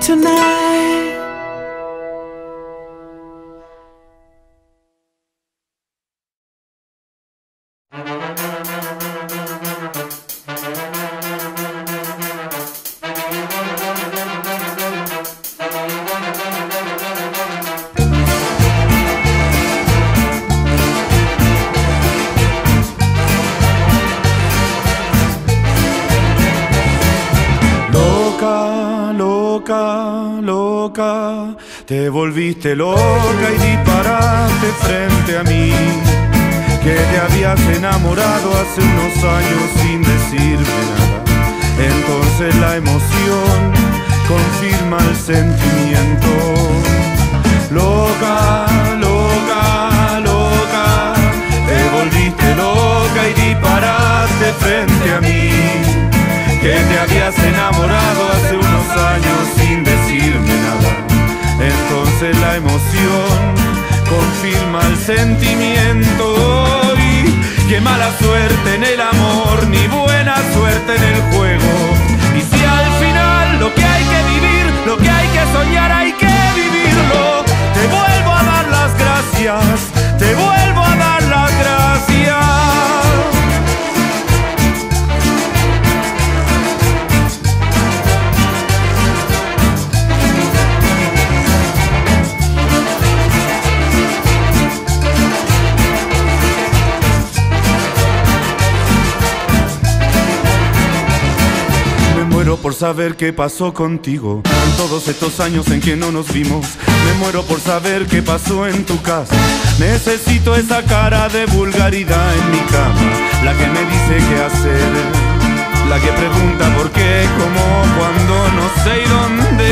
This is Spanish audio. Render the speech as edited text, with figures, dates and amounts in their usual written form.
tonight. Loca, te volviste loca y disparaste frente a mí, que te habías enamorado hace unos años sin decirme nada. Entonces la emoción confirma el sentimiento. Loca, loca, loca, te volviste loca y disparaste frente a mí, que te habías enamorado hace unos años sin decirme nada. Entonces la emoción confirma el sentimiento. Y qué mala suerte en el amor, ni buena suerte en el juego. Y si al final lo que hay que vivir, lo que hay que soñar, hay que vivirlo. Te vuelvo a dar las gracias, te vuelvo a dar las gracias. Me muero por saber qué pasó contigo en todos estos años en que no nos vimos. Me muero por saber qué pasó en tu casa. Necesito esa cara de vulgaridad en mi cama, la que me dice qué hacer, la que pregunta por qué, cómo, cuándo, no sé y dónde